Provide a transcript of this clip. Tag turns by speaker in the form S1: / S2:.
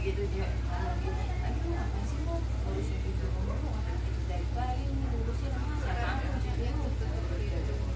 S1: gitu dia ngomong gini, lagi lu ngapain sih lu ngurusin ibu lu, ngapain gitu dari bayi nih ngurusin, siapa aku cucu lu.